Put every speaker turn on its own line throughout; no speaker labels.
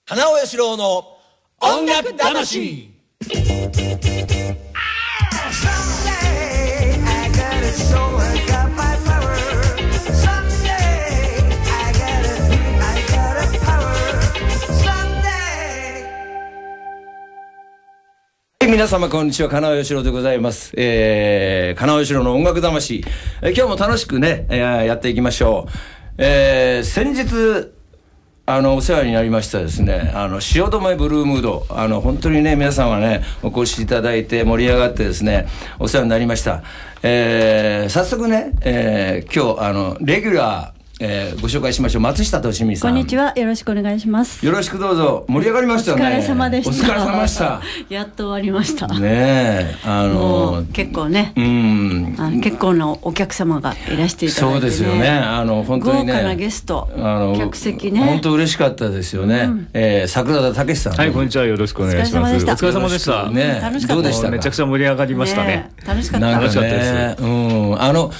花尾義郎の音楽魂。皆様こんにちは、金尾義郎でございます。金尾義郎の音楽魂、今日も楽しくね、やっていきましょう。先日お世話になりましたですね、汐留ブルームード、本当にね皆さんはねお越しいただいて盛り上がってですねお世話になりました。早速ね、今日レギュラーご紹介しましょう。松下俊美さん、
こんにちは、よろしくお願いします。
よろしくどうぞ。盛り上がりましたね。
お疲れ様でした。
お疲れ様でした。
やっと終わりました
ね。
もう結構ね、結構のお客様がいらしていただいて、ね、
そうですよね。本当にね、
豪華なゲスト、客席ね、
本当嬉しかったですよね。桜田武さん、
はい、こんにちは、よろしくお願いします。お疲れ様でした。
ね、
楽しかった。
どうでしたか。
めちゃくちゃ盛り上がりましたね。
楽しかった。
楽しかったです。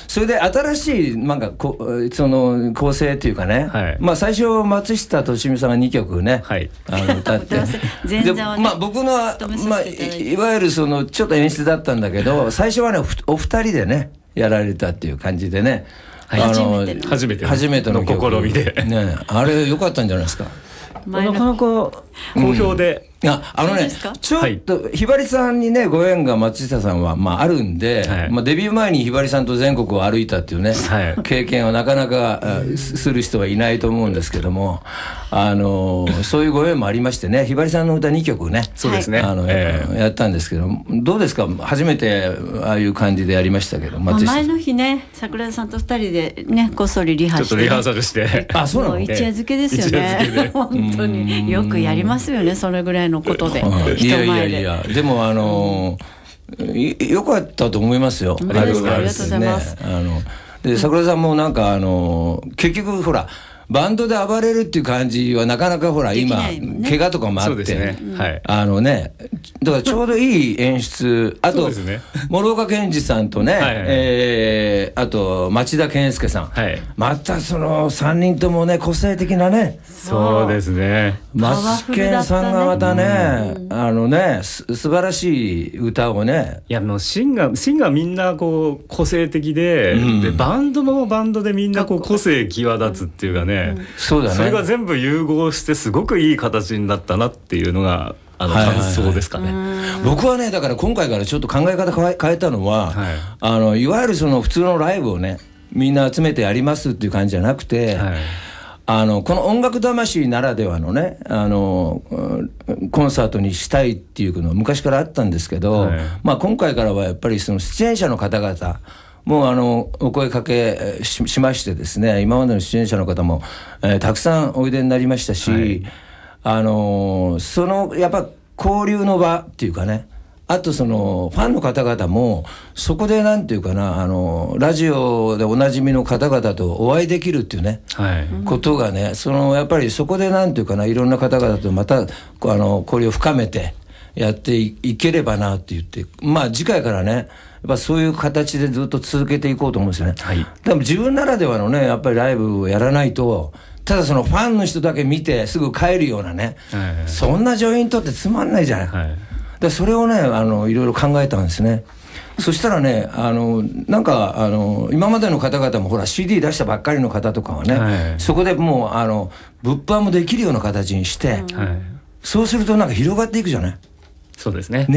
それで新しいなんかその構成っていうかね、まあ最初松下俊美さんが2曲ね、歌ってで、まあ僕のいわゆるそのちょっと演出だったんだけど、最初はねお二人でねやられたっていう感じでね、
初めての試みで
ね、あれ良かったんじゃないですか。
なかなか好評で、
ね、ちょっとひばりさんにねご縁が松下さんはあるんで、デビュー前にひばりさんと全国を歩いたっていうね、経験をなかなかする人はいないと思うんですけども、そういうご縁もありましてね、ひばりさんの歌2曲ね、
そうですね、
やったんですけど、どうですか、初めてああいう感じでやりましたけど、
前の日ね桜田さんと2人でねこっそりリハして、
ちょっとリハーサルして、
そうなの、
一夜漬けですよね。本当によくやりますよね、それぐらいのことで。
いやでもよかったと思いますよ。
ありがとうございます。
で桜田さんもなんか結局ほらバンドで暴れるっていう感じはなかなかほら今怪我とかもあって、ね、だからちょうどいい演出、あと諸岡健児さんとね、あと町田健介さん、またその3人ともね個性的なね、
そうですね、
松健さんがまたね素晴らしい歌をね、
いやもうシンガーみんなこう個性的で、でバンドもバンドでみんなこう個性際立つっていうかね、
そうだね、
それが全部融合してすごくいい形になったなっていうのが感想ですかね。
僕はねだから今回からちょっと考え方変えたのは、いわゆるその普通のライブをねみんな集めてやりますっていう感じじゃなくて、この音楽魂ならではのねコンサートにしたいっていうのは昔からあったんですけど、今回からはやっぱりその出演者の方々もうお声かけ しましてですね、今までの出演者の方も、たくさんおいでになりましたし、そのやっぱ交流の場っていうかね、あとそのファンの方々もそこでなんていうかな、ラジオでおなじみの方々とお会いできるっていうね、ことがね、やっぱりそこでなんていうかないろんな方々とまた交流を深めてやっていければなって言って、次回からねやっぱそういう形でずっと続けていこうと思うんですよね。でも自分ならではのねやっぱりライブをやらないと、ただそのファンの人だけ見てすぐ帰るようなね、そんなジョイントってつまんないじゃない。でそれをねいろいろ考えたんですね。そしたらねなんか今までの方々もほら CD 出したばっかりの方とかはね、そこでもう物販もできるような形にして、そうするとなんか広がっていくじゃない。
そうですね。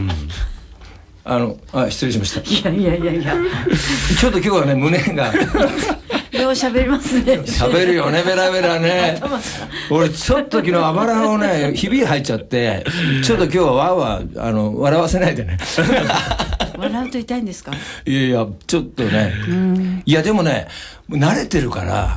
失礼しました。
いや
ちょっと今日はね胸が
よう喋りますね。
喋るよね、ベラベラね。俺ちょっと昨日あばらをねひび入っちゃって、ちょっと今日はわーわー笑わせないでね。
笑うと痛いんですか。
いやちょっとね、いやでもね慣れてるから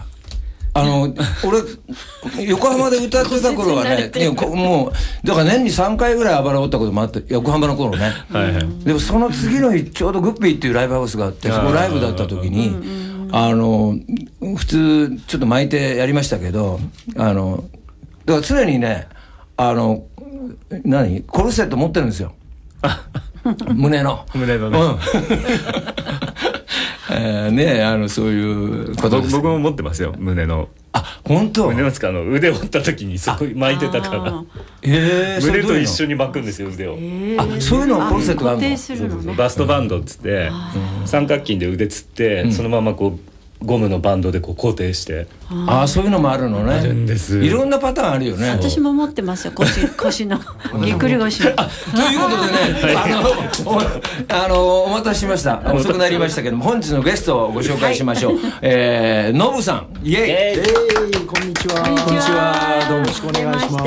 俺横浜で歌ってた頃はねもうだから年に3回ぐらいあばら折ったこともあって、横浜の頃ね、でもその次の日ちょうどグッピーっていうライブハウスがあって、そこライブだった時に普通ちょっと巻いてやりましたけど、だから常にねコルセット持ってるんですよ。胸のねそういうことです。
僕も持ってますよ、胸の
あ、本当。
胸松の腕を折った時にそこ巻いてたから、胸と一緒に巻くんですよ、腕を。
そういうのコルセットがあるの。
そうそう、
バストバンドっつって、三角筋で腕つって、そのままこうゴムのバンドでこう固定して。
そういうのもあるのね。いろんんなパターンあるよね。
私も持ってますよ、腰のぎっくり腰の。と
いうことでね、お待たせしました。遅くなりましたけども、本日のゲストをご紹介しましょう。ノブさん、イエイ。
こんにちは。
こんにちは。どうもよろ
しくお願いします。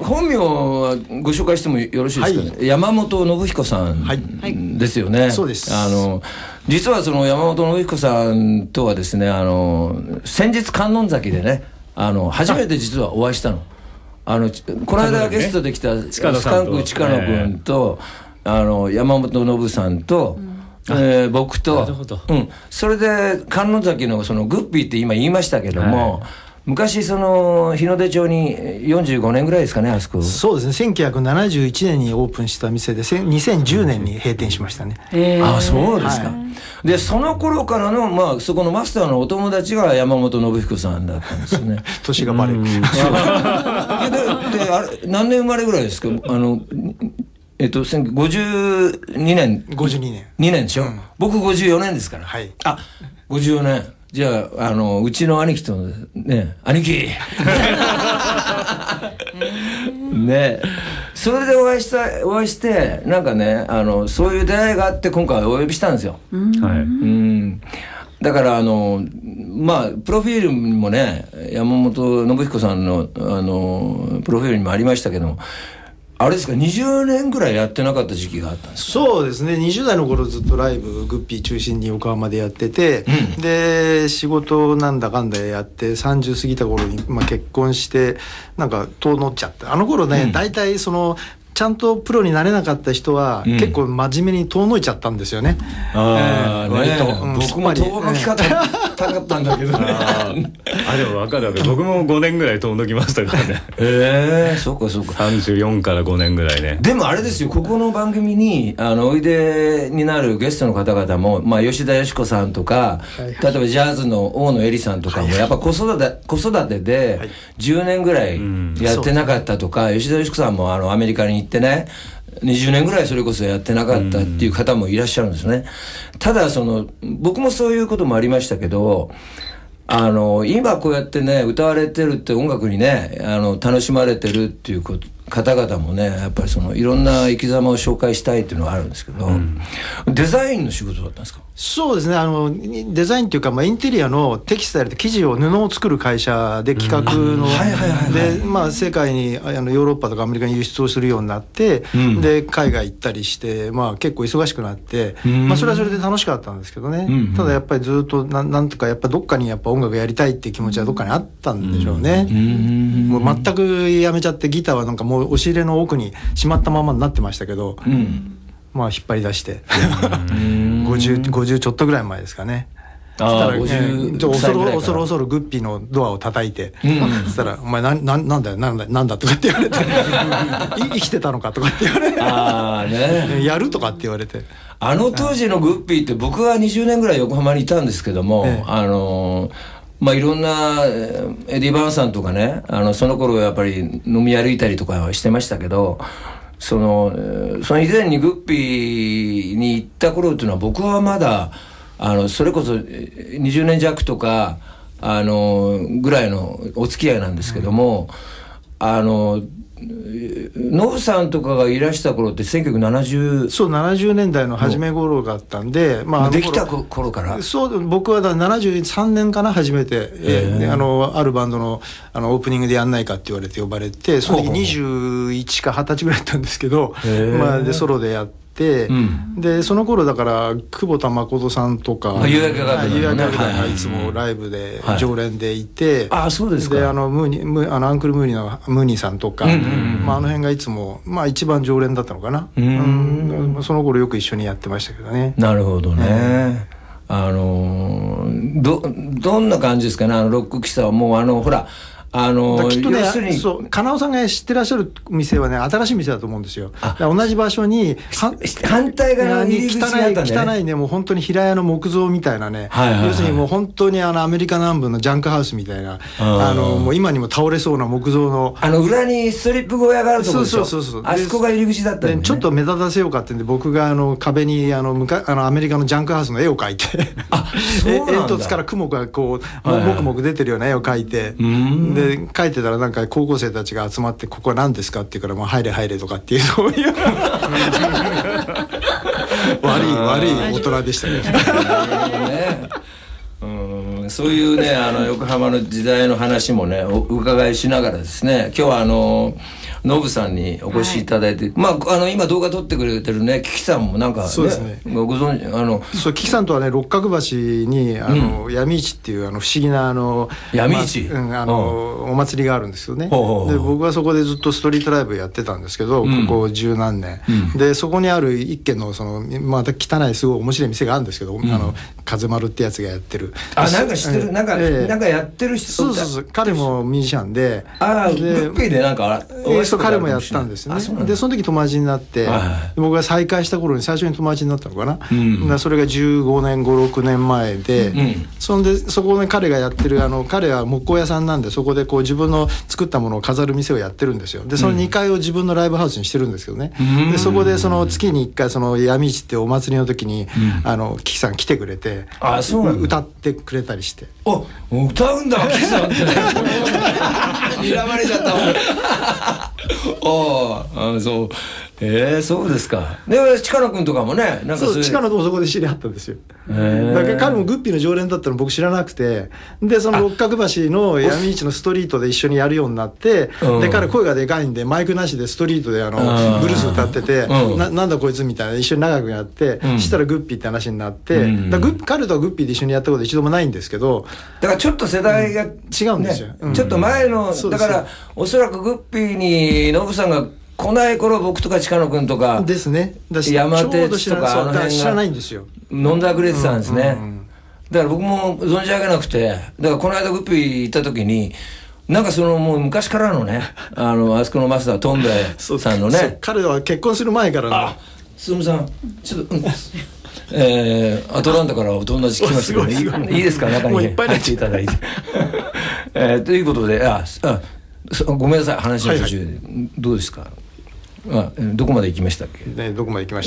本名はご紹介してもよろしいですかね。山本信彦さんですよね。
そうです。
実はその山本信彦さんとはですね、先日観音崎でね、初めて実はお会いしたの。この間ゲストで来たスカンク近野君と山本信さんと、僕と、それで観音崎のそのグッピーって今言いましたけども、昔その日の出町に45年ぐらいですかね、あそこ。
そうですね、1971年にオープンした店で2010年に閉店しましたね。
そうですか。でその頃からの、そこのマスターのお友達が山本信彦さんだったんですよね。
年がバレる。で
あれ何年生まれぐらいですか。52年。
52年。
2年でしょ。僕54年ですから。54年。じゃあ、うちの兄貴とね、兄貴ね、それでお会いして、なんかね、そういう出会いがあって今回お呼びしたんですよ。だからプロフィールもね、山本信彦さんのプロフィールにもありましたけども、あれですか、20年ぐらいやってなかった時期があったんですか。
そうですね、20代の頃ずっとライブグッピー中心に横浜でやってて、で仕事なんだかんだやって30過ぎた頃に、結婚してなんか遠のっちゃって、あの頃ね、大体そのちゃんとプロになれなかった人は、結構真面目に遠のいちゃったんですよね。
割と、僕も遠のき方たかったんだけどね。
でも分かるわけ。僕も5年ぐらい遠のきましたからね。
そうかそうか。
34から5年ぐらいね。
でもあれですよ、ここの番組においでになるゲストの方々も、吉田よし子さんとか、例えばジャズの大野恵里さんとかも、やっぱ子育てで10年ぐらいやってなかったとか、吉田よし子さんもアメリカに行ってね、20年ぐらいそれこそやってなかったっていう方もいらっしゃるんですね。ただ僕もそういうこともありましたけど、今こうやってね歌われてるって音楽にね楽しまれてるっていう方々もね、やっぱりいろんな生き様を紹介したいっていうのがあるんですけど、デザインの仕事だったんですか。
そうですね、デザインというか、インテリアのテキスタイルで生地を布を作る会社で企画ので、世界にヨーロッパとかアメリカに輸出をするようになって、で海外行ったりして、結構忙しくなって、それはそれで楽しかったんですけどね、ただやっぱりずっとなんとかやっぱどっかにやっぱ音楽やりたいっていう気持ちはどっかにあったんでしょうね。もう全くやめちゃって、ギターはなんかもう押し入れの奥にしまったままになってましたけど、引っ張り出して50ちょっとぐらい前ですかね。恐るグッピーのドアを叩いて、そしたら「お前なんだよなんだ」とかって言われて「生きてたのか」とかって言われて「やる」とかって言われて、
当時のグッピーって僕は20年ぐらい横浜にいたんですけども、いろんなエディ・バーンさんとかね、その頃やっぱり飲み歩いたりとかはしてましたけど、その以前にグッピーに行った頃っていうのは、僕はまだそれこそ20年弱とかぐらいのお付き合いなんですけども、ノブさんとかがいらした頃って1970、
そう70年代の初め頃だったんで、
できた頃から。
そう僕は73年かな、初めて、あるバンドのオープニングでやんないかって言われて呼ばれて、その時21か20歳ぐらいだったんですけど、でソロでやって。でその頃だから久保田誠さんとか
夕焼けが
いつもライブで常連でいて、
そうですか。
でアンクルムーニーのムーニーさんとか、あの辺がいつも一番常連だったのかな。その頃よく一緒にやってましたけどね。
なるほどね。どんな感じですかね、ロック喫茶は。もうほら
きっとね、
要するに
そう金尾さんが知ってらっしゃる店はね、新しい店だと思うんですよ。同じ場所に
反対側に
汚いね、もう本当に平屋の木造みたいなね、要するにもう本当にアメリカ南部のジャンクハウスみたいな、もう今にも倒れそうな木造の
裏にストリップ小屋があるところでしょ。そうあそこが入り口だったんで、ね、
ちょっと目立たせようかってんで、僕が壁にアメリカのジャンクハウスの絵を描いて煙突から雲がこうもくもく出てるような絵を描いて、で描いてたらなんか高校生たちが集まって、ここは何ですかって言うから、もう入れ入れとかっていう、そういう悪い大人でしたね。
そういうね、横浜の時代の話もね、お伺いしながらですね、今日はノブさんにお越しいただいて、今動画撮ってくれてるね、キキさんもなんかね、
そうですね、
ご存知、
そう、キキさんとはね、六角橋に闇市っていう不思議な
闇市、
お祭りがあるんですよね。で、僕はそこでずっとストリートライブやってたんですけど、ここ十何年、でそこにある一軒のまた汚いすごい面白い店があるんですけど、風丸ってやつがやってる、
なんか知ってる、なんかやってる人、
そう彼もミュージシャンで、
グッピーでなんか
彼もやったんですね。でその時友達になって、僕が再会した頃に最初に友達になったのかな、それが15年56年前で、そこで彼がやってる彼は木工屋さんなんで、そこでこう自分の作ったものを飾る店をやってるんですよ。でその2階を自分のライブハウスにしてるんですけどね、でそこで月に1回闇市ってお祭りの時にキキさん来てくれて、歌ってくれたりして。
歌うんだキキさんって睨まれちゃったそうそうですか。で近野君とかもね、なんか
近野ともそこで知り合ったんですよ。だから彼もグッピーの常連だったの僕知らなくて、でその六角橋の闇市のストリートで一緒にやるようになって、で彼声がでかいんでマイクなしでストリートでブルース歌ってて、なんだこいつみたいな、一緒に長くやって、したらグッピーって話になって、彼とはグッピーで一緒にやったこと一度もないんですけど、
だからちょっと世代が
違うんですよ。
ちょっと前の、だからおそらくグッピーにノブさんが来ない頃、僕とか近野君とか
ですね、
山鉄とか
知らないんですよ。
飲んだくれてたんですね。だから僕も存じ上げなくて、だからこの間グッピー行った時に、なんかもう昔からのね、あそこのマスタートンベさんのね、
彼は結婚する前からの。
進さんちょっとアトランタからお友達来ましたけど、いいですか、中に入っていただいて。ということで、ごめんなさい、話の途中でどうですか。どこまで行きましたっけ。
どこまで行きました。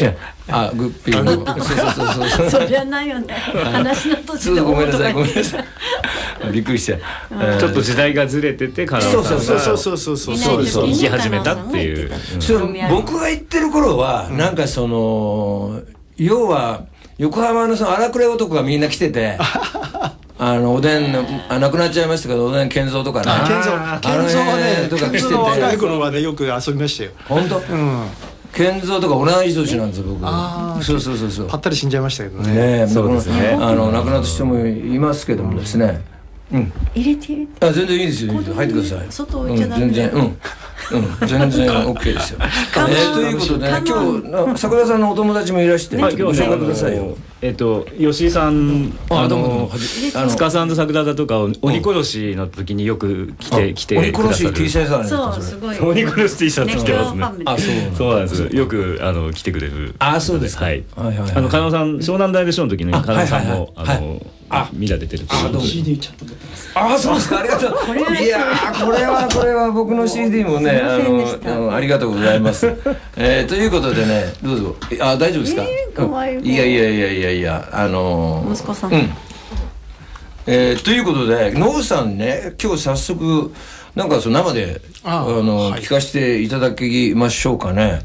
グッピーの。
そりゃないよね。話の途中で。
ごめんなさい、ごめんなさい。びっくりして。
ちょっと時代がずれてて、金尾さんが行き始めたっていう。
僕が行ってる頃は、なんか要は横浜の荒くれ男がみんな来てて。おでん亡くなっちゃいましたけど、おでん健三とかね、
健三はね、健三の若い頃はねよく遊びましたよ。
本当。健三とか同じ年なんですよ、僕。そう
ぱったり死んじゃいましたけどね。
そうですね。亡くなった人もいますけどもですね。
入れて。
全然いいですよ。入ってください。
外置いちゃダメ。
全然 OK ですよ。ということで、今日桜田さんのお友達もいらして、ご紹介くださいよ。
吉井さん、塚さんと桜田とか鬼殺しの時によく来て
鬼殺し T シャツある。
そう、すごい。
鬼殺し T シャツ着てますね。そうなんです。よく来てくれる。
そうです。はい。
金尾さん湘南大でショーの時に金尾さんもミラ出てる。
CD ちゃんと持ってます。そうですか。ありがとう。いやこれは僕の CD もね、ありがとうございます。ということでね、どうぞ。大丈夫ですか。いや
息子さん。
ということで、ノブさんね、今日早速なんか生で聞かせていただきましょうかね。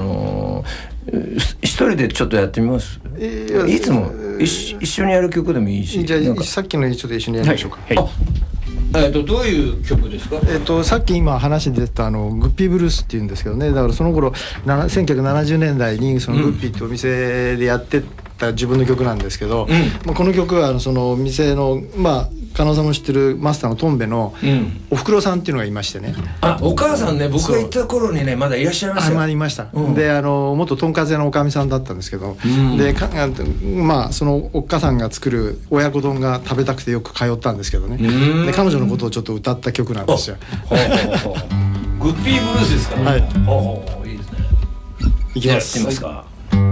一人でちょっとやってみます。いつも一緒にやる曲でもいいし。
じゃあさっきのちょっと一緒にやりましょうか。
どういう曲ですか。
さっき今話に出たグッピーブルースっていうんですけどね。だからその頃1970年代にそのグッピーってお店でやってた自分の曲なんですけど、この曲はその店の加納さんも知ってるマスターのトンベのおふくろさんっていうのがいましてね、
お母さんね、僕が行った頃にねまだいらっしゃいましたよ。
いました、で元とんかつ屋のおかみさんだったんですけど、でまあそのおっかさんが作る親子丼が食べたくてよく通ったんですけどね、で彼女のことをちょっと歌った曲なんですよ。
グッピーブルースですか。
はい、
いいですね。
いきます。
やってみますか。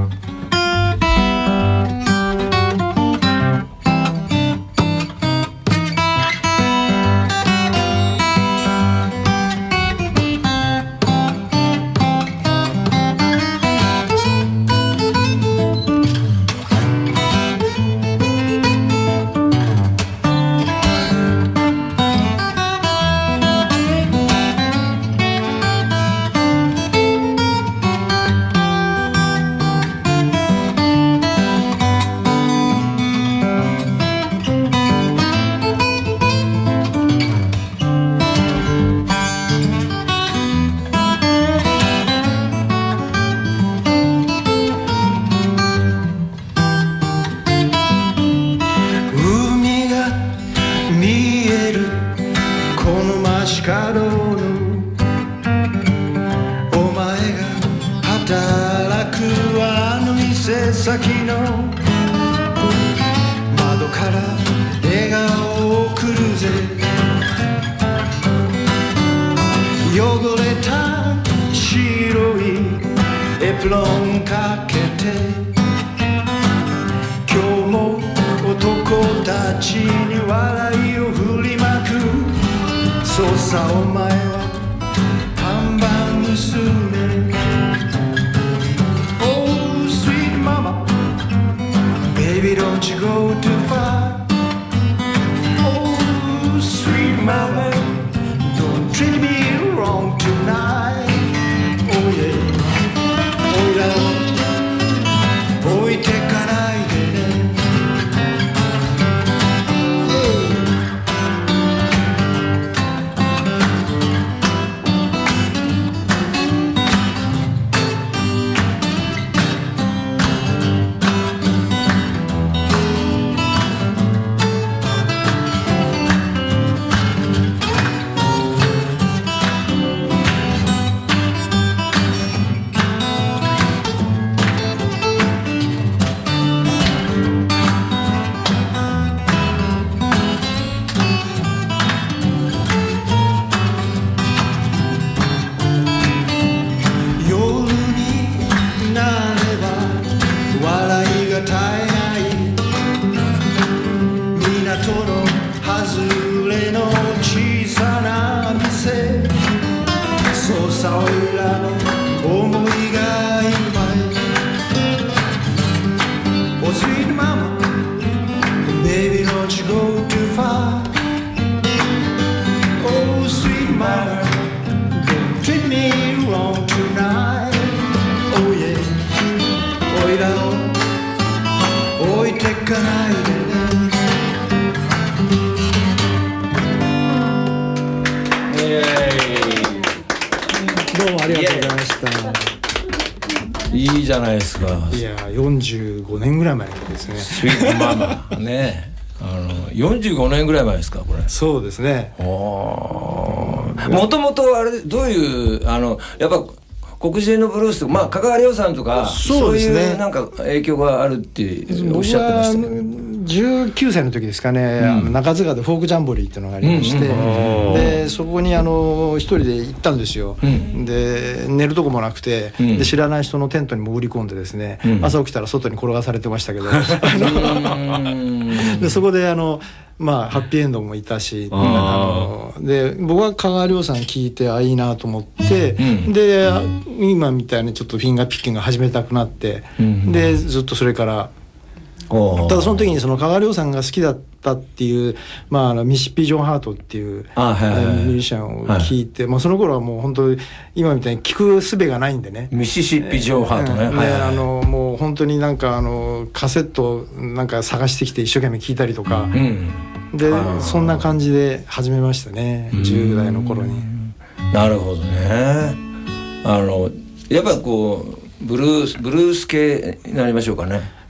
いいじゃないですか。
いや45年ぐらい前ですね。
スイートママね、45年ぐらい前ですかこれ。
そうですね。
もともとあれどういうやっぱ黒人のブルースとか、まあ香川亮さんとかそういうなんか影響があるっておっしゃってましたね。
19歳の時ですかね、中津川でフォークジャンボリーっていうのがありまして、でそこに一人で行ったんですよ、で寝るとこもなくて、で知らない人のテントに潜り込んでですね、朝起きたら外に転がされてましたけどでそこでまあハッピーエンドもいたし、で僕は香川亮さん聞いていいなと思って、で今みたいにちょっとフィンガーピッキング始めたくなって、でずっとそれから。ただその時にその香川亮さんが好きだったっていう、まあ、ミシッピ・ジョン・ハートっていうミュージシャンを聴いて、まあ、その頃はもう本当に今みたいに聴く術がないんでね。
ミシシッピ・ジョン・ハートね、
もう本当になんかカセットなんか探してきて一生懸命聴いたりとか、でそんな感じで始めましたね、10代の頃に。
なるほどね。やっぱこうブルース系になりましょうかね。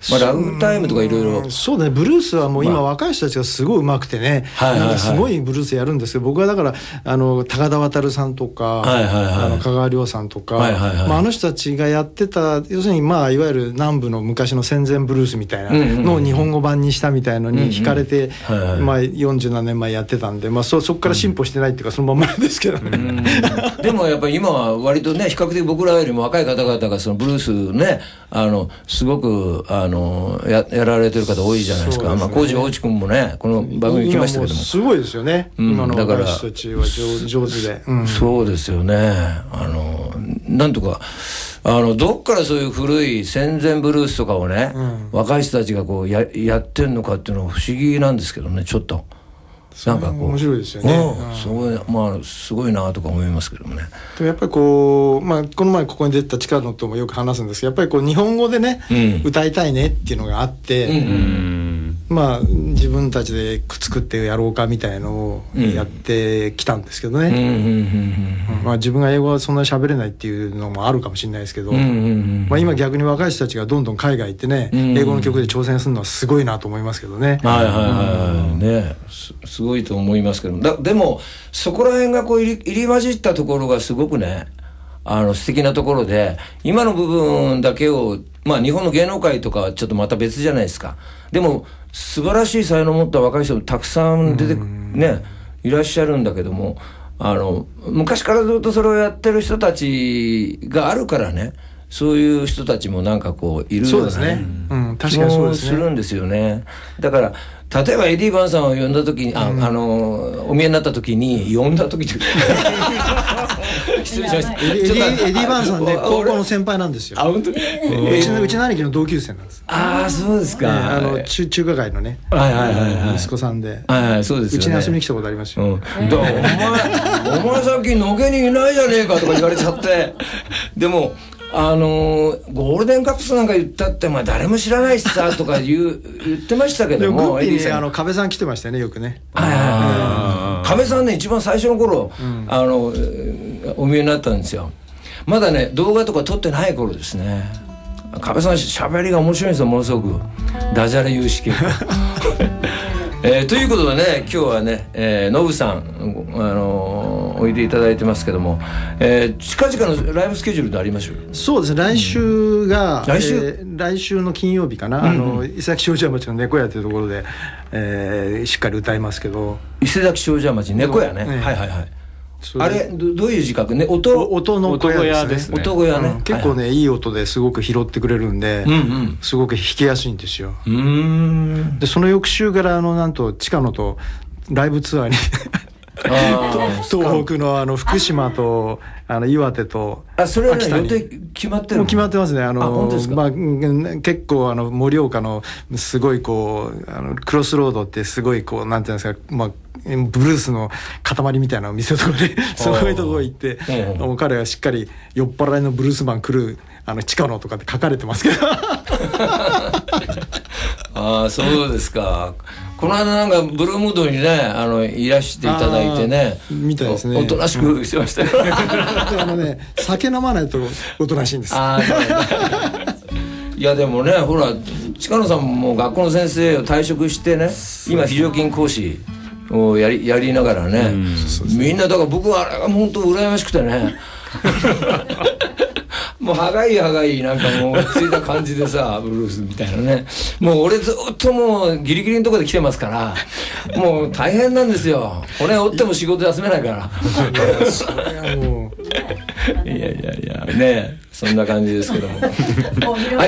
まあ、ラグタイムとかいろいろ。
そうだね、ブルースはもう今若い人たちがすごい上手くてね、すごいブルースやるんですけど、僕はだから高田渡さんとか、香川亮さんとか、まあ、あの人たちがやってた、要するにまあいわゆる南部の昔の戦前ブルースみたいなのを日本語版にしたみたいのに惹かれて、まあ40何年前やってたんで、まあ、そこから進歩してないっていうかそのままなんですけどね。
でもやっぱり今は割とね、比較的僕らよりも若い方々がそのブルースね、すごくやられてる方多いじゃないですか。まあ浩二大内君もね、この番組来ましたけども、
すごいですよね、今の若い人たちは上手で、
そうですよね。なんとかどっからそういう古い戦前ブルースとかをね、若い人たちがこうやってんのかっていうのは不思議なんですけどね、ちょっと。なんかこう
面白いですよね。
すごい、まあすごいなとか思いますけどもね。
やっぱりこう、まあ、この前ここに出た近野ともよく話すんですけど、やっぱりこう日本語でね、歌いたいねっていうのがあって、まあ自分たちで作ってやろうかみたいのをやってきたんですけどね。まあ自分が英語はそんなに喋れないっていうのもあるかもしれないですけど、まあ今逆に若い人たちがどんどん海外行ってね、英語の曲で挑戦するのはすごいなと思いますけどね。
ね、すごいと思いますけど、でもそこら辺がこう入り混じったところがすごくね、素敵なところで、今の部分だけを、まあ日本の芸能界とかはちょっとまた別じゃないですか。でも素晴らしい才能を持った若い人もたくさん出てね、いらっしゃるんだけども、昔からずっとそれをやってる人たちがあるからね、そういう人たちもなんかこういるようなね、気もするんですよね。だから例えばエディ・バンさんを呼んだ時に、お見えになった時に、呼んだ時って失礼しました。
エディ・バンさんね、高校の先輩なんですよ。
本当に？
うちの兄貴の同級生なんです。
ああ、そうですか。
中華街のね、息子さんで、
そうですよね。
うちに遊びに来たことありますよ。
お前さっきのけにいないじゃねえかとか言われちゃって、でもゴールデンカップスなんか言ったって誰も知らないしさとか言ってましたけども、
エディさん壁さん来てましたよね、よくね。
壁さんね、一番最初の頃、お見えになったんですよ。まだね動画とか撮ってない頃ですね。壁さん喋りが面白いんですよ、ものすごくダジャレ有識ということでね、今日はね、ノブさんおいでいただいてますけども、近々のライブスケジュールでありましょう。
そうですね、来週が、来週の金曜日かな、伊勢崎商事町の猫屋というところで、しっかり歌いますけど。
伊勢崎商事町猫屋ね、はいはいはい。あれどういう字書くね、音
の小屋ですね。
音小屋ね、
結構ね、いい音ですごく拾ってくれるんで、すごく弾きやすいんですよ。でその翌週からなんと近野とライブツアーに東北の福島と岩手と
それはね、予定決まってるの？
もう決まってますね。
本当ですか？
結構盛岡のすごいこうクロスロードってすごいこうなんていうんですか、ブルースの塊みたいなのを見せるところでそういうところ行って、もう彼はしっかり酔っ払いのブルースマン来る近野とかって書かれてますけど
ああ、そうですか。この間なんかブルームードにねいらしていただいてね、
みたいですね。
おとなしくしてましたよ
酒飲まないとおとなしいんです。
いやでもね、ほら近野さんも学校の先生を退職してね、今非常勤講師をやりながらね、みんなだから僕はあれが本当羨ましくてねもうはがいなんかもうついた感じでさブルースみたいなね、もう俺ずっともうギリギリのところで来てますからもう大変なんですよ。骨折っても仕事休めないからいやね、そんな感じですけどもはい、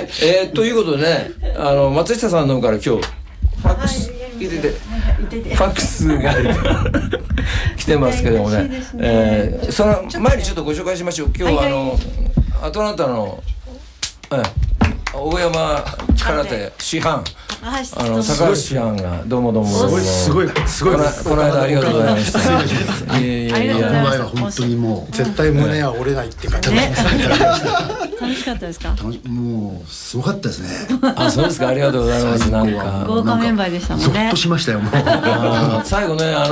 ということでね、松下さんの方から今日ファックス入れてファックスが来てますけどもね、その前にちょっとご紹介しましょう。今日はアトランタの大山空手師範高橋ちゃんがどうもどうも
すごいこ
の間ありがとうございました。
ありがとうございました。
本当にもう
絶対胸は折れないって感じ。
楽しかったですか？
もうすごかったですね。
あ、そうですか。ありがとうございます。なんか
豪華メンバーでしたもんね。
ゾッとしましたよもう。
最後ね、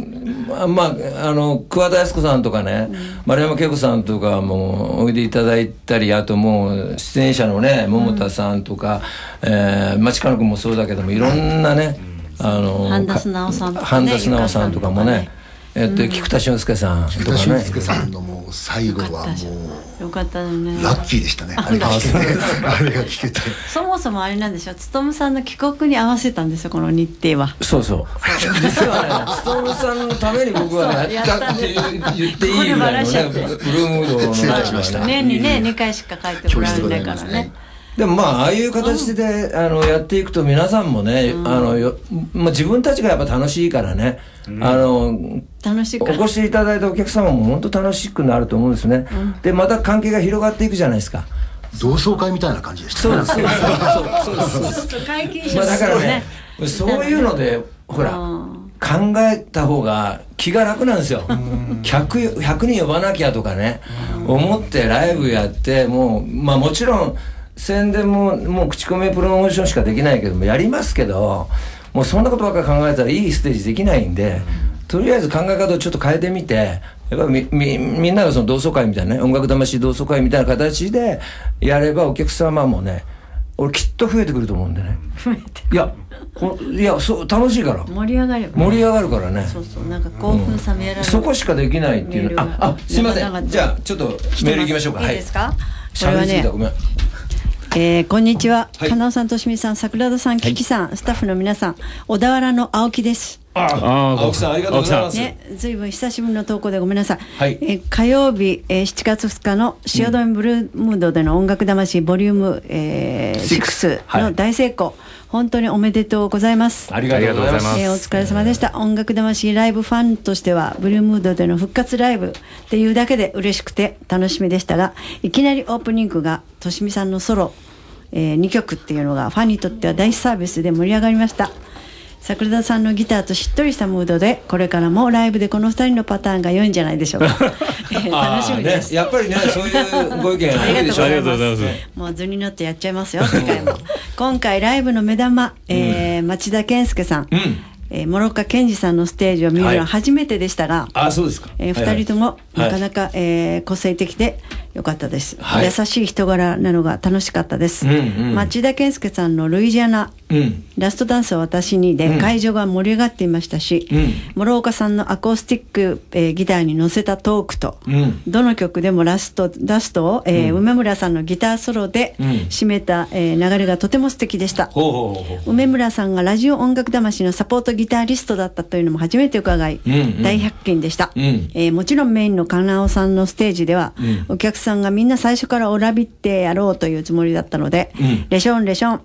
桑田靖子さんとかね、丸山恵子さんとかもおいでいただいたり、あともう出演者のね、桃田さんとか、町川君もそうだけども、いろんなね、
半田直さんとかね、
半田直さんとかもね、菊田俊介さんとかね。
菊田俊介さんのもう最後はもう
よかったね。
ラッキーでしたね。あれが聞けて。
そもそもあれなんでしょう。勉さんの帰国に合わせたんですよ、この日程は。
そうそう。実はね、勉さんのために僕はやったって言っていいぐらいのね、ブルームードのね。年にね、2回しか書いてもらえないからね。でもああいう形でやっていくと皆さんもね、自分たちがやっぱ楽しいからね、楽しいからお越しいただいたお客様も本当楽しくなると思うんですね。でまた関係が広がっていくじゃないですか。
同窓会みたいな感じでしたね。そう
解禁者
だからね、そういうのでほら考えた方が気が楽なんですよ。100人呼ばなきゃとかね思ってライブやって、もちろん宣伝ももう口コミプロモーションしかできないけどもやりますけど、もうそんなことばっかり考えたらいいステージできないんで、とりあえず考え方をちょっと変えてみて、やっぱりみんながその同窓会みたいなね、音楽魂同窓会みたいな形でやればお客様もね、俺きっと増えてくると思うんでね。いやそう楽しいから盛り上がるからね。そうそうなんか興奮冷めやらない、そこしかできないっていうの。すいません、じゃあちょっとメールいきましょうか。
いいですか？
これはね、ごめん。
こんにちは、かなおさん、としみさん、桜田さん、キキさん、スタッフの皆さん、小田原の青木です。
青木さんありがとうございます。
ずいぶん久しぶりの投稿でごめんなさい。火曜日、7月2日の汐留ブルームードでの音楽魂ボリューム、6の大成功、本当におめでとうございます。
ありがとうございます。
お疲れ様でした。音楽魂ライブファンとしてはブルームードでの復活ライブっていうだけで嬉しくて楽しみでしたが、いきなりオープニングがとしみさんのソロ、2曲っていうのがファンにとっては大サービスで盛り上がりました。桜田さんのギターとしっとりしたムードで、これからもライブでこの2人のパターンが良いんじゃないでしょうか。楽しみです。
やっぱりね、そういうご意見
ありがとうございます。もう図に乗ってやっちゃいますよ、次回も。今回ライブの目玉、町田健介さん、諸岡健二さんのステージを見るのは初めてでしたが、
そうですか。
2人ともなかなか個性的でよかったです。優しい人柄なのが楽しかったです。町田健介さんのルイジアナ、ラストダンスは私にで会場が盛り上がっていましたし、諸岡さんのアコースティック、ギターに乗せたトークと、どの曲でもラストを、梅村さんのギターソロで締めた、流れがとても素敵でした。梅村さんがラジオ音楽魂のサポートギタリストだったというのも初めて伺い、大発見でした。もちろんメインのかなおさんのステージでは、お客さんがみんな最初からおらびってやろうというつもりだったので、レションレション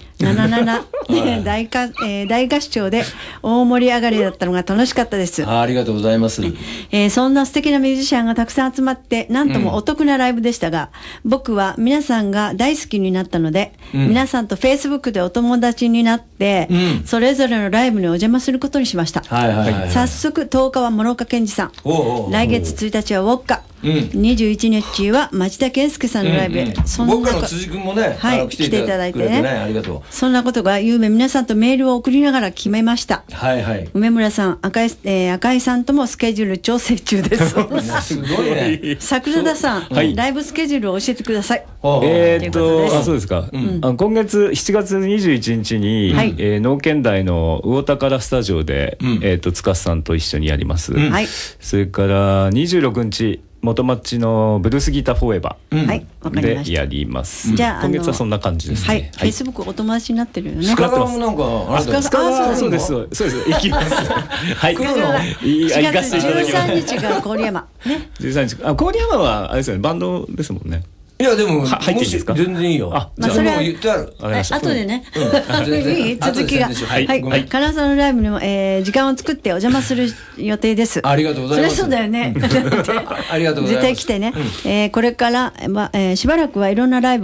77大合唱で大盛り上がりだったのが楽しかったです。
ありがとうございます。
そんな素敵なミュージシャンがたくさん集まってなんともお得なライブでしたが、僕は皆さんが大好きになったので、皆さんとフェイスブックでお友達になって、それぞれのライブにお邪魔することにしました。早速10日は諸岡健二さん、来月1日はウォッカ、21日は町田健介さんのライブへ、
僕の辻君もね、
来ていただいてね、
ありがとう。
そんなことが有名、皆さんとメールを送りながら決めました。梅村さん、赤井さんともスケジュール調整中です。
すごいね。
桜田さん、ライブスケジュールを教えてください。
そうですか。今月7月21日に農研大の魚宝スタジオで塚さんと一緒にやります。それから26日元町のブルースギターフォーエバーでやります。じゃあ今月はそんな感じですね。
フェイスブックお友達になってるよね。
スカもなんか
スカはそうです行きます。はい。
4月13日が郡山ね。
13日。郡山はあれですよね、バンドですもんね。
いやでも
入っていいですか？
全然いいよ。じゃあもう言ってある。
後でね。いい続きが。はい。金沢のライブにも時間を作ってお邪魔する予定です。
ありがとうございます。
それそうだよね。
ありがとうございます。
絶対来てね。これからしばらくはいろんなライブが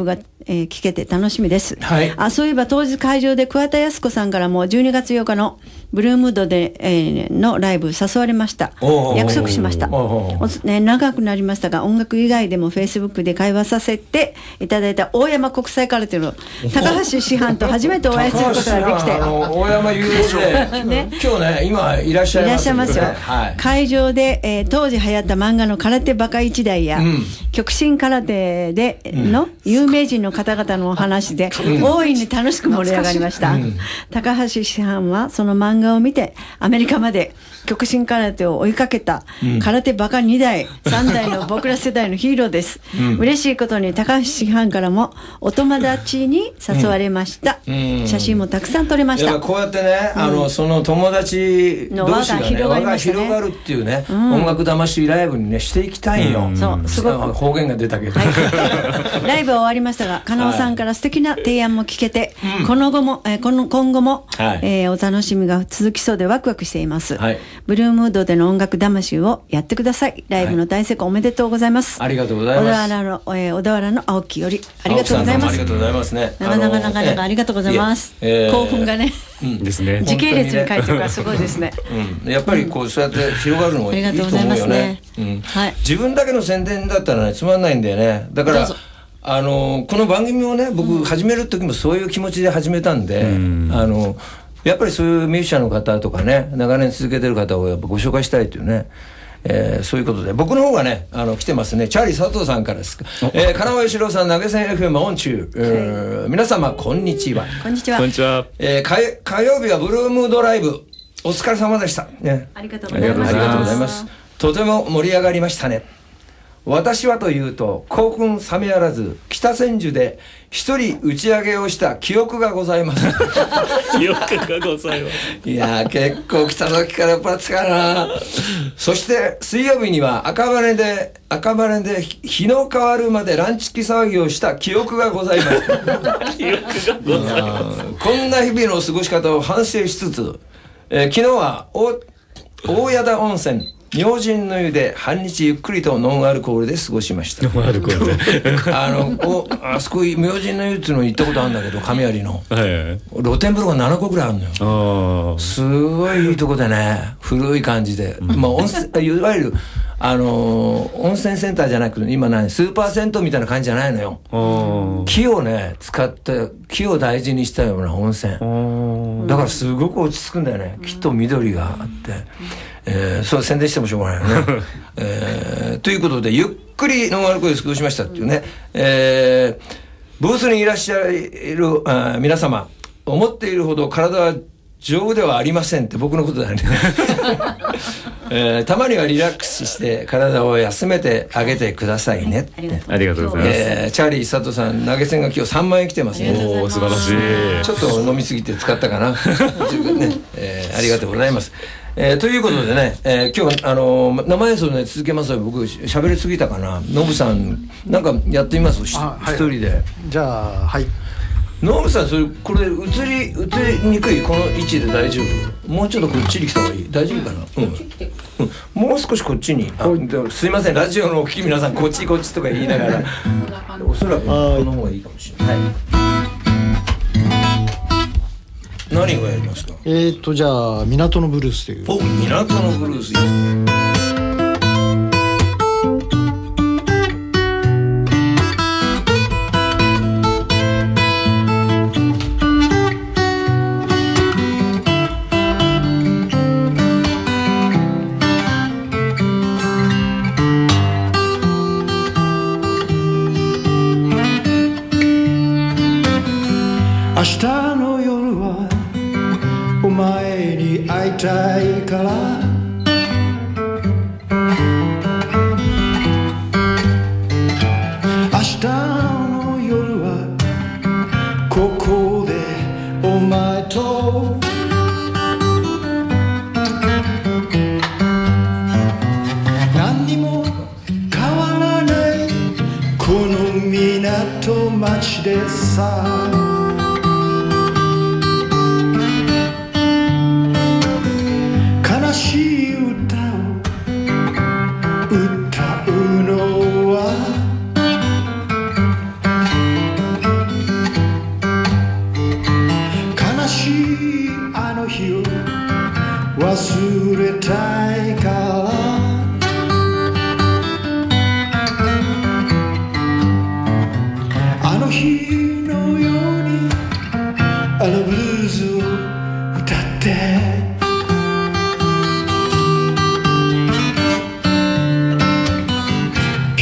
聞けて楽しみです、
はい、
そういえば当日会場で桑田靖子さんからも12月8日のブルームードで、のライブ誘われました。約束しました。長くなりましたが、音楽以外でもフェイスブックで会話させていただいた大山国際空手の高橋師範と初めてお会いすることができて
大山雄一ね、今日ね今いらっしゃいますよ、
はい、会場で、当時流行った漫画の空手バカ一代や、極真空手での有名人の方々のお話で、大いに楽しく盛り上がりました、高橋師範はその漫画を見てアメリカまで極真空手を追いかけた空手バカ2代、3代の僕ら世代のヒーローです、嬉しいことに高橋師範からもお友達に誘われました、写真もたくさん撮れました。
こうやってね、その友達同士がね輪が広がるっていうね、音楽魂ライブにねしていきたいよ、
そうすごく
方言が出たけど、
ライブは終わりましたが、加納さんから素敵な提案も聞けて、今後も、お楽しみが続きそうでワクワクしています、ブルームードでの音楽魂をやってください。ライブの大成功おめでとうございます、
ありがとうございます。
小田原の青木よりありがとうございます。
ありがとうございますね。
なかなかありがとうございます、興奮がね、
ですね、
時系列に書いてるからすごいですね、
やっぱりこうそうやって広がるのもいいと思うよね。自分だけの宣伝だったらねつまんないんだよね。だからこの番組をね僕始める時もそういう気持ちで始めたんで、やっぱりそういうミュージシャンの方とかね長年続けてる方をやっぱご紹介したいというね、そういうことで僕の方がね来てますね。チャーリー佐藤さんからです。金川義郎さん投げ銭 FM オン中、皆様こんにちは。
こんにちは。
こんにちは。
火曜日はブルームードライブお疲れ様でした、ね、
ありがとうございます。
ありがとうございます。とても盛り上がりましたね。私はというと興奮冷めやらず北千住で一人打ち上げをした記憶がございます
記憶がございます。
いや結構来た時からやっぱりかな。そして水曜日には赤羽で日の変わるまでランチキ騒ぎをした記憶がございます
記憶がございます。
こんな日々の過ごし方を反省しつつ、昨日は大谷田温泉明神の湯で半日ゆっくりとノンアルコールで過ごしました。
ノンアルコール
であそこ明神の湯っていうの行ったことあるんだけど亀有の、露天風呂が7個ぐらいあるのよ。すごいいいとこでね古い感じで、いわゆる温泉センターじゃなくて今スーパー銭湯みたいな感じじゃないのよ。木をね使って木を大事にしたような温泉だからすごく落ち着くんだよね。木と緑があって、そう宣伝してもしょうがないよね、ということでゆっくりノンアルコールで過ごしましたっていうね、ブースにいらっしゃる皆様思っているほど体は丈夫ではありませんって僕のことだねたまにはリラックスして体を休めてあげてくださいね。
ありがとうございます。
チャーリー佐藤さん投げ銭が今日3万円来てますね。
お素晴らしい。
ちょっと飲みすぎて使ったかなね、ありがとうございます。ということでね、今日生演奏ね続けますよ。僕喋りすぎたかな。ノブさんなんかやってみます一人で。
じゃあはい。
ノブさんこれ映りにくいこの位置で大丈夫？もうちょっとこっちに来た方がいい？大丈夫かな？もう少しこっちに。すいませんラジオのお聞き皆さんこっちとか言いながらおそらくこの方がいいかもしれない。何をやりますか？
じゃあ港のブルースという。
港のブルースいいですね。
明日の夜はお前に会いたいから明日の夜はここでお前と何にも変わらないこの港町でさ悲しい歌を歌うのは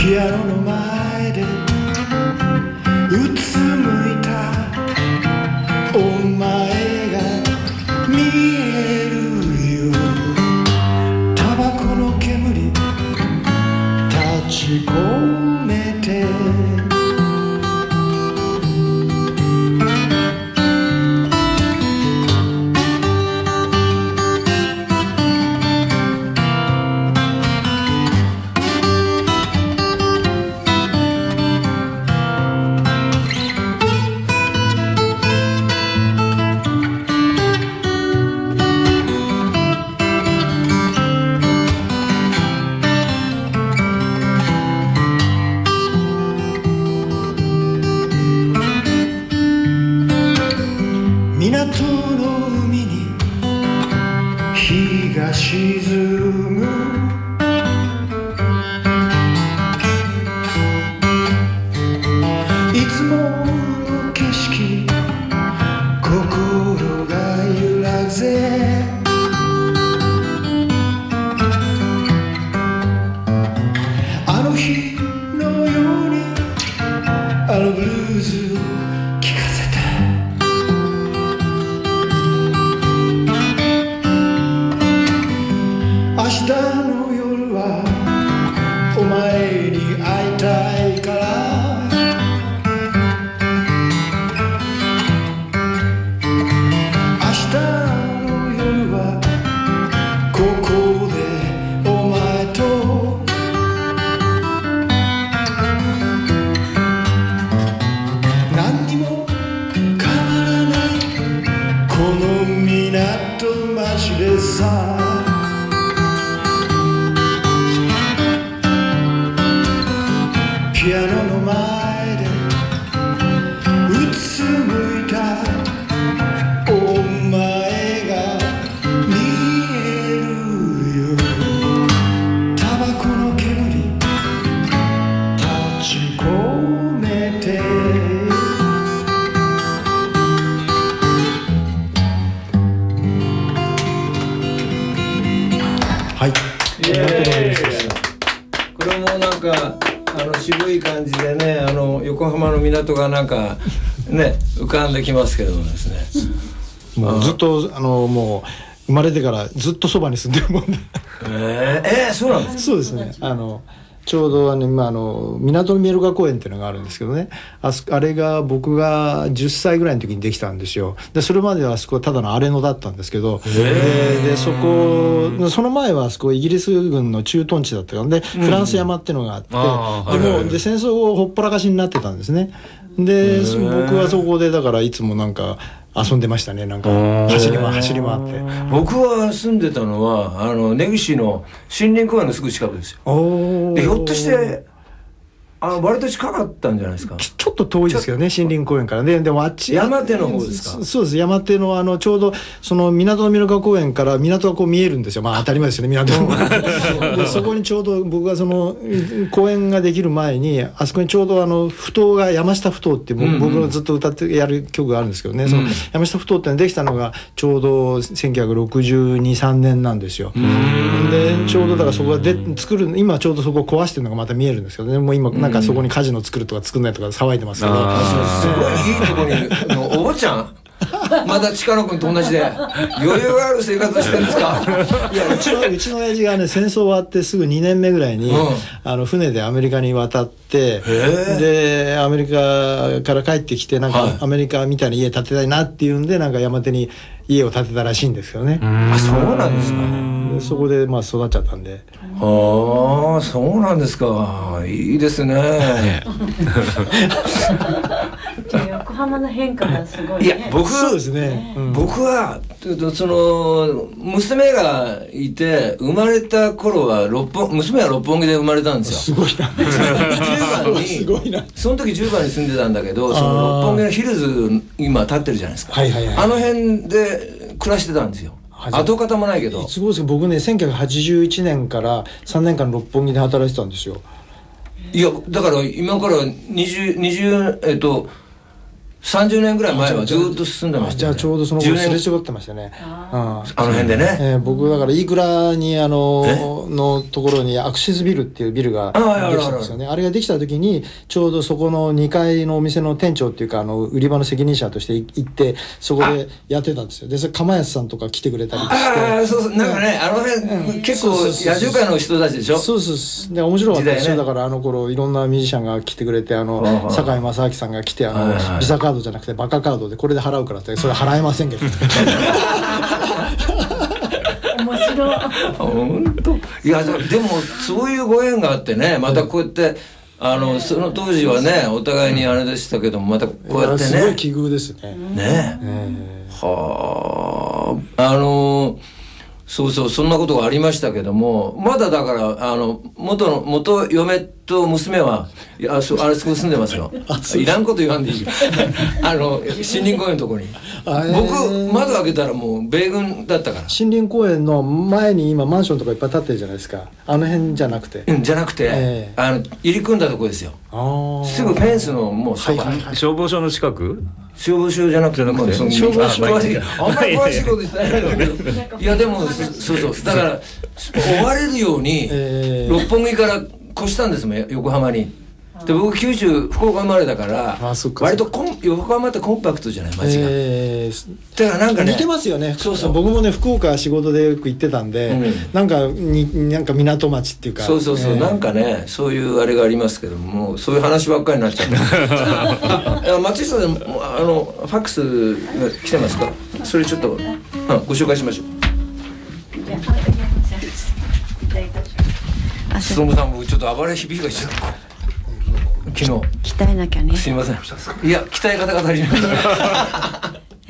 ピアノの前でうつむいたお前が見えるよ。タバコの煙立ち込めて港の海に日が沈む。いつもの景色心が揺らぐぜ。あの日のようにあのブルーズを聴かせて明日の夜はお前に会いたいから明日の夜はここでお前と何にも変わらないこの港町でさ。ピアノの前でうつむいたお前が見えるよ。タバコの煙立ち込めてはい。
これもなんか渋い感じでね、横浜の港がなんかね浮かんできますけどもですね。
もうずっともう生まれてからずっとそばに住んでるもんで。
そうなんですか。
そうですね。ちょうど今港の見える化公園っていうのがあるんですけどね、あれが僕が10歳ぐらいの時にできたんですよ。でそれまではあそこはただの荒れ野だったんですけど、でその前はあそこイギリス軍の駐屯地だったので、フランス山っていうのがあって、で戦争をほっぽらかしになってたんですね。で僕はそこでだからいつもなんか遊んでましたね。なんか走り回って。
僕は住んでたのは根岸の森林公園のすぐ近くですよ。でひょっとして割と近かったんじゃないですか。
ちょっと遠いですけどね、森林公園からね。でもあっち
山手の方ですか。
そうです。山手のちょうどその港の見える化公園から港がこう見えるんですよ。まあ当たり前ですよね、港のでそこにちょうど僕がその公園ができる前にあそこにちょうどふ頭が山下ふ頭って僕がずっと歌ってやる曲があるんですけどね、その山下ふ頭ってのできたのがちょうど1962、3年なんですよ。でちょうどだからそこが作る今ちょうどそこを壊してるのがまた見えるんですけどね。もう今なんかそこにカジノ作るとか作んないとか騒いでますけど、
すごいいいところにお坊ちゃんまだ近野君と同じで余裕がある生活してるんですか。
いやうちの親父がね戦争終わってすぐ2年目ぐらいに、船でアメリカに渡ってでアメリカから帰ってきてなんかアメリカみたいな家建てたいなっていうんでなんか山手に家を建てたらしいんですよね。
そうなんですか。
でそこでまあ育っちゃったんで。
そうなんですか。いいですね。
横浜の変化がすごいね。
いや
そうですね。
僕はその娘がいて生まれた頃は娘は六本木で生まれたんです
よ。すごいな。
すごいな。その時10番に住んでたんだけど、その六本木のヒルズ今建ってるじゃないですか。あの辺で暮らしてたんですよ。跡形もないけど。
いつ頃ですか。僕ね1981年から3年間六本木で働いてたんですよ。
いやだから今から30 30年ぐらい前はずっと進んでました、ね、
じゃあちょうどその頃すれ違ってましたね。
あの辺でね、
僕だから飯倉にのところにアクシスビルっていうビルができたんですよね。あれができた時にちょうどそこの2階のお店の店長っていうか売り場の責任者として行ってそこでやってたんですよ。でそれ釜安さんとか来てくれたりして、
そうそう、なんかね、あの辺、結構野獣界の人たちでしょ。
そうそうで面白かったですよ。だからあの頃いろんなミュージシャンが来てくれて堺正明さんが来てビザカードじゃなくてバカカードでこれで払うからってそれ払えませんけど
面白い。
本当。いやでもそういうご縁があってね、またこうやってその当時はねお互いにあれでしたけども、またこうやってね、
すごい奇遇ですね。
はあ、そうそう、そんなことがありましたけども、まだだから元嫁と娘はいやあそこ住んでますよ。いらんこと言わんでいいよ森林公園のとこに僕窓開けたらもう米軍だったから。
森林公園の前に今マンションとかいっぱい建ってるじゃないですか。あの辺じゃなくて、
じゃなくて、入り組んだとこですよ。すぐフェンスのもうそば、
消防署の近く。
消防署じゃなくて、消防署詳しい、あんまり詳しいこと言ってないんだけど、いやでもそうそう、だから追われるように六本木から越したんですもん、横浜に。で僕九州福岡生まれだから割と横浜ってコンパクトじゃない街が、だからなんかね
似てますよね。そうそう、僕もね福岡仕事でよく行ってたんで、なんか港町っていうか、
そうそうそう、なんかねそういうあれがありますけども、そういう話ばっかりになっちゃう松下さんファックスが来てますか。それちょっとご紹介しましょう。勉さん、僕ちょっと暴れ響きがしちゃった。昨日
鍛えなきゃね。
すいません。いや、鍛え方が足りない
はい、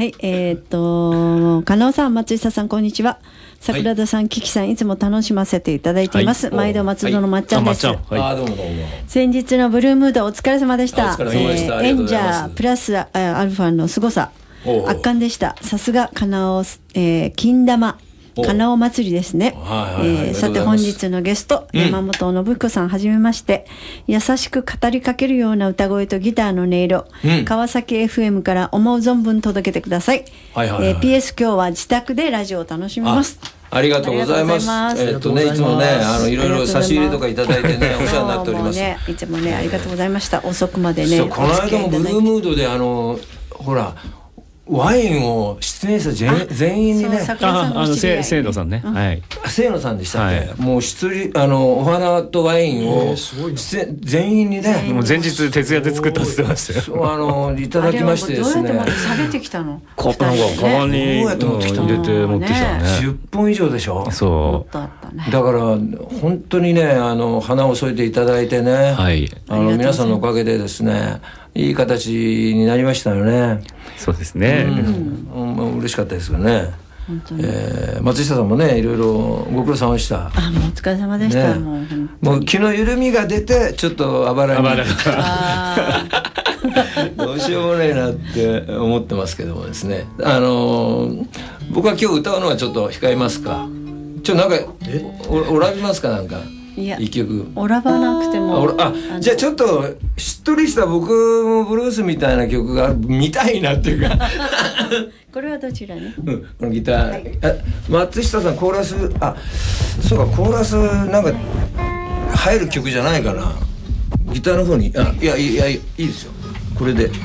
加納さん、松下さん、こんにちは。桜田さん、キキさん、いつも楽しませていただいています。毎度松戸のまっちゃんです。どうも
どうも。
先日のブルームードお疲れ様でした。
お疲れ様でした。
演者プラスアルファの凄さ、圧巻でした。さすが加納、金玉。かなお祭りですね。さて本日のゲスト、山本信彦さん、はじめまして。優しく語りかけるような歌声とギターの音色、川崎 FM から思う存分届けてください。PS 今日は自宅でラジオを楽しみます。
ありがとうございます。いつもねいろいろ差し入れとかいただいてねお世話になっております。
いつもねありがとうございました。遅くまでね。
この間もブルームードでほら。ワインを出演者全員にね、
清野さんね、
清野さんでしたっけ、もうお花とワインを全員にね、
もう前日徹夜で作ったって言ってました
よ。いただきましてですね。
どうやって下げてきたの？
カバンに入れて持ってきたね。
10本以上でしょ。
そう。
だから本当にね花を添えていただいてね、皆さんのおかげでですね。いい形になりましたよね。
そうですね。
嬉しかったですよね。松下さんもねいろいろご苦労様でした。
もうお疲れ様でした。も
う気の緩みが出てちょっとあばらにどうしようもないなって思ってますけどもですね。僕は今日歌うのはちょっと控えますか。なんかおらびますかなんか。一曲
おらばなくても
じゃあちょっとしっとりした僕もブルースみたいな曲が見たいなっていうか
これはどちらに、
このギター、松下さんコーラスそうかコーラスなんか入る曲じゃないかな。ギターの方にいいですよこれで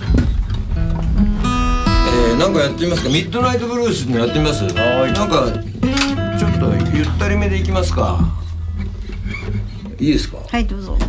なんかやってみますか。ミッドナイトブルースのやってみます。なんかちょっとゆったりめでいきますか。いいですか。
はいどうぞ。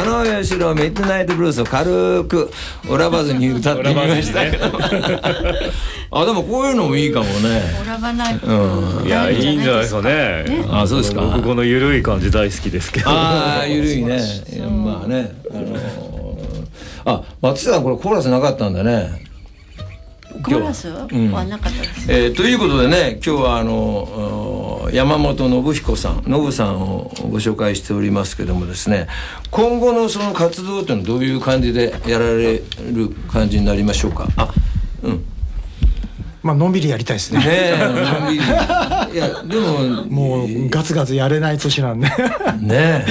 野義郎ミッドナイトブルースを軽くオラバズに歌ってみましたけど、あでもこういうのもいいかもね。
オラバない、
いやいいんじゃないですかね。
あそうですか。
僕この緩い感じ大好きですけど。
ああ緩いね。まあね松下さんこれコーラスなかったんだね。
コーラスはなかったです、
ということでね、今日は山本信彦さん、信さんをご紹介しておりますけどもですね、今後のその活動というのはどういう感じでやられる感じになりましょうか。
まあのんびりやりたいですね。
のんびり。いやでも
もうガツガツやれない年なんで。
ね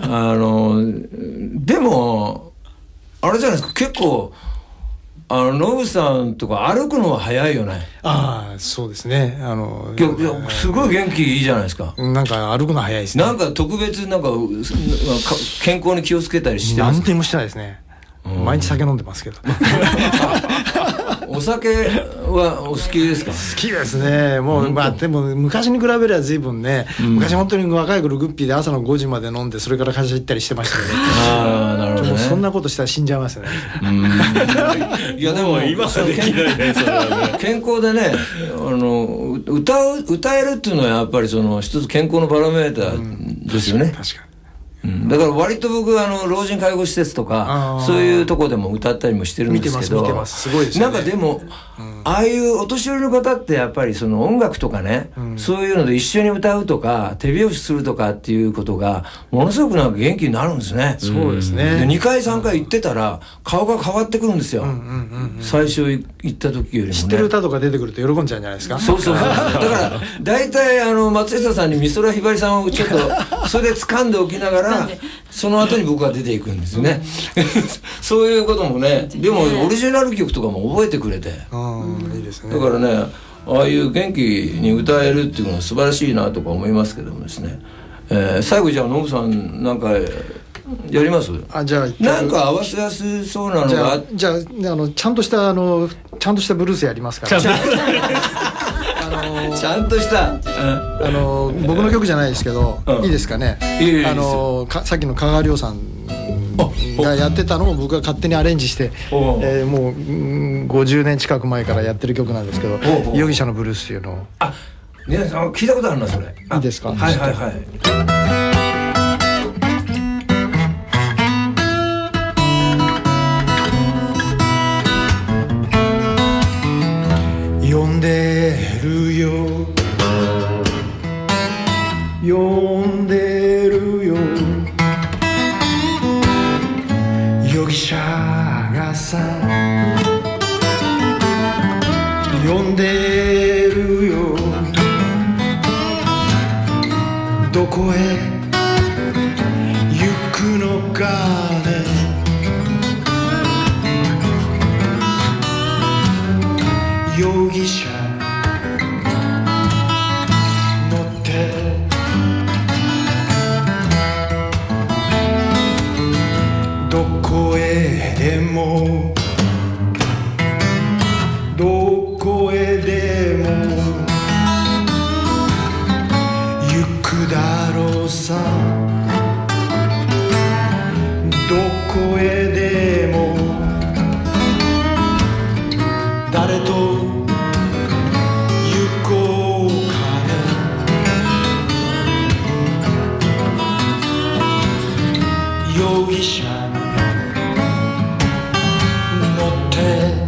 でもあれじゃないですか、結構。ノブさんとか歩くのは早いよね。
ああそうですね。
すごい元気いいじゃないですか。
なんか歩くの早いですね。
なんか特別なんか健康に気をつけたりしてます。
何点もしてないですね。毎日酒飲んでますけど。
お酒はお好きですか？
好きですね。もうまあでも昔に比べれば随分ね、昔本当に若い頃グッピーで朝の5時まで飲んでそれから会社行ったりしてましたけど、
なるほどね。
そんなことしたら死んじゃいますよね。
いやでも
今はできないね。それはね。
健康でね、歌えるっていうのはやっぱりその一つ健康のパラメーターですよね。
確かに。
だから割と僕老人介護施設とかそういうとこでも歌ったりもしてるんですけど、
見てますすごいですね。
なんかでもああいうお年寄りの方ってやっぱりその音楽とかね、そういうので一緒に歌うとか手拍子するとかっていうことがものすごくなんか元気になるんですね。
そうですね。
で2回3回行ってたら顔が変わってくるんですよ。最初行った時よりもね。
知ってる歌とか出てくると喜んじゃうんじゃないですか。
そうだから大体松下さんに美空ひばりさんをちょっとそれで掴んでおきながらその後に僕は出ていくんですよね。そういうこともね。でもオリジナル曲とかも覚えてくれて、
いいですね。
だからね、ああいう元気に歌えるっていうのは素晴らしいなとか思いますけどもですね、最後じゃあノブさんなんかやります？
じゃあ
なんか合わせやすそうなのが
じゃあちゃんとしたブルースやりますから。ち
ゃんとした
僕の曲じゃないですけど、いいですかね。さっきの香川亮さんがやってたのを僕が勝手にアレンジして、もう50年近く前からやってる曲なんですけど、容疑者のブルースっていうのを。
皆さん聞いたことあるなそれ。
いいですか？
はいはいはい。
呼んでるよ呼んでるよ容疑者がさ呼んでるよどこへ行くのかね容疑者乗ってどこへでもどこへでも行くだろうさどこへでも誰と行こうかね容疑者乗って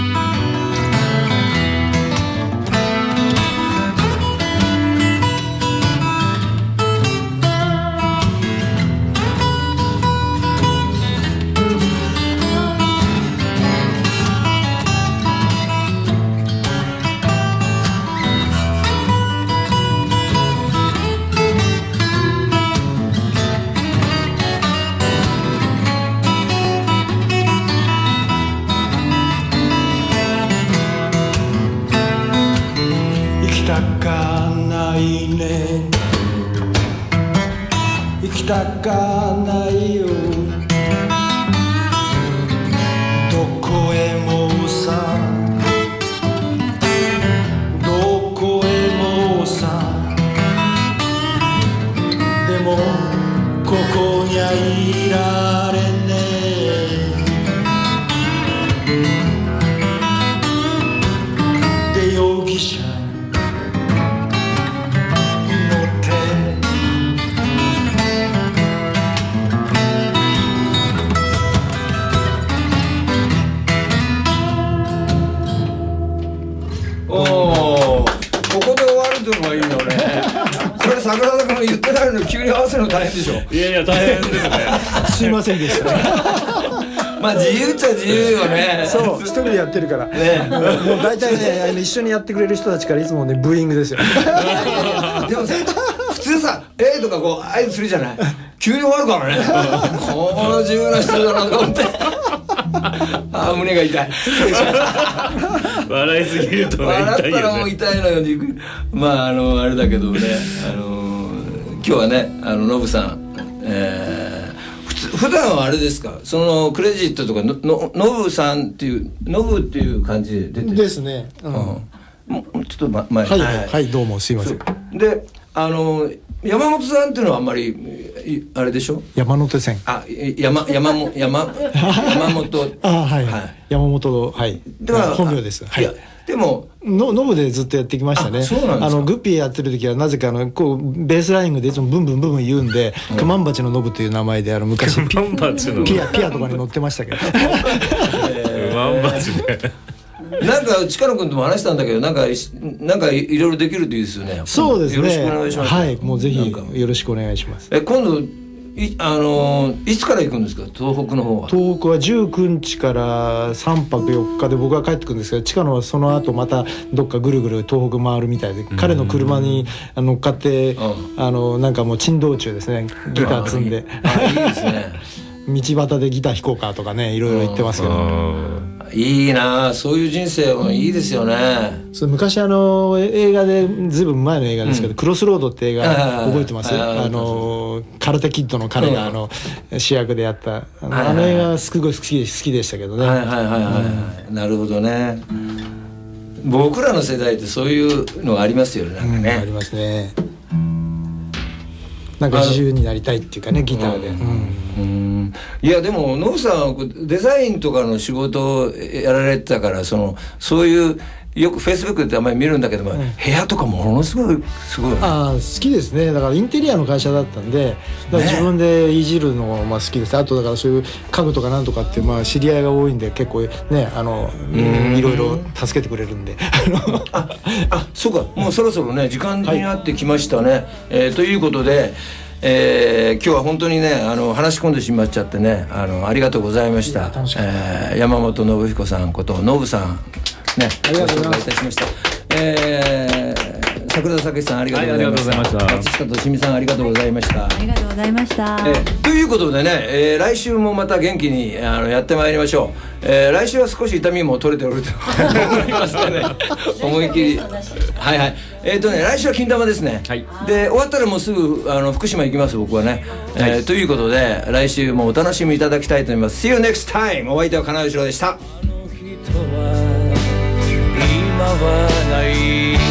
行きたかないね行きたかないよどこへもさどこへもさでもここにはいられ容疑者乗って
おお、ここで終わるというのがいいよね。これ桜田君言ってないのに急に合わせるの大変でしょ。
いやいや大変ですね。
すいませんでした。
まあ自由っちゃ自由よね。
そう一人でやってるから。ね、もう大体ね一緒にやってくれる人たちからいつもねブーイングですよ。
でもさ普通さとかこう合図するじゃない。急に終わるからね。この自由な人だなと思って。あ胸が痛い。
笑いすぎるとね
笑ったらもう痛いのよ。まああれだけどね、今日はねノブさん、普段はあれですか、そのクレジットとかノブさんっていうノブっていう感じで出てる
ですね。
もうちょっと前
はいはいどうもすいません。
で山本さんっていうのはあんまりあれでしょ。
山手線。
山本
はい山本はい本名です。はい。
でも
ノブでずっとやってきましたね。
そうなんですか。
グッピーやってる時はなぜかこうベースラインでいつもブンブンブンブン言うんで、クマンバチのノブという名前で昔ピアとかに乗ってましたけど。ク
マンバチね。
なんか力君とも話したんだけどなんかいろいろできるといいですよね。
そうですね。
よろしくお願いします。
はい、もうぜひよろしくお願いします。
今度いつから行くんですか、東北の方は。東
北は19日から3泊4日で僕が帰ってくるんですけど、近野はその後またどっかぐるぐる東北回るみたいで、彼の車に乗っかってなんかもう珍道中ですね、ギター積んで。いいですね。道端でギター弾こうかとかね、いろいろ言ってますけど。
いいな、そういう人生はいいですよね。
昔映画でずいぶん前の映画ですけど、クロスロードって映画覚えてます？空手キッドの彼が主役でやった映画すごい好きでしたけどね。
なるほどね。僕らの世代ってそういうのがありますよね。なんかね。
ありますね。なんか自由になりたいっていうかね、ギターで。
いやでもノブさんはデザインとかの仕事をやられてたから、そういうよくフェイスブックであんまり見るんだけども、部屋とかものすごい
好きですね。だからインテリアの会社だったんで、自分でいじるのも好きです。あとだからそういう家具とかなんとかって知り合いが多いんで、結構ねいろいろ助けてくれるんで。
そうか、もうそろそろね時間になってきましたね。ということで。今日は本当にね話し込んでしまっちゃってねありがとうございました。山本信彦さんことノブさんね、
ありがとうございます。
ご紹介いたしました。桜田武さんありがとうございました。松下としみさんありがとうございました。
ありがとうございました。
ということでね、来週もまた元気にやってまいりましょう。来週は少し痛みも取れておると思いますので、思いっきりはいはい。来週は金玉ですね。で終わったらもうすぐ福島行きます僕はね。ということで来週もお楽しみいただきたいと思います。See you next time。お相手は金井翔でした。
今はない